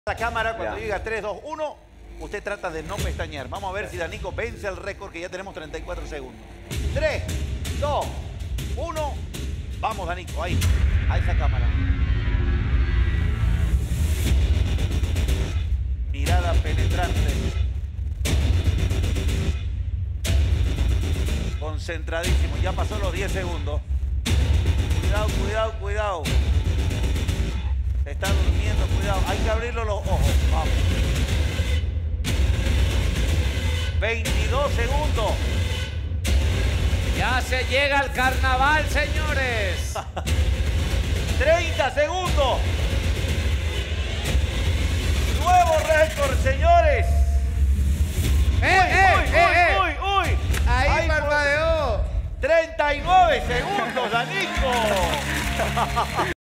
La cámara, cuando Ya. diga 3, 2, 1, usted trata de no pestañear. Vamos a ver si Danico vence el récord, que ya tenemos 34 segundos. 3, 2, 1. Vamos, Danico, ahí, a esa cámara. Mirada penetrante. Concentradísimo. Ya pasó los 10 segundos. Cuidado, cuidado, cuidado. Se está durmiendo, cuidado. Hay que abrirle los ojos. Vamos. 22 segundos. Ya se llega al carnaval, señores. 30 segundos. Nuevo récord, señores. Uy. Ahí parpadeó. 39 segundos, Danico.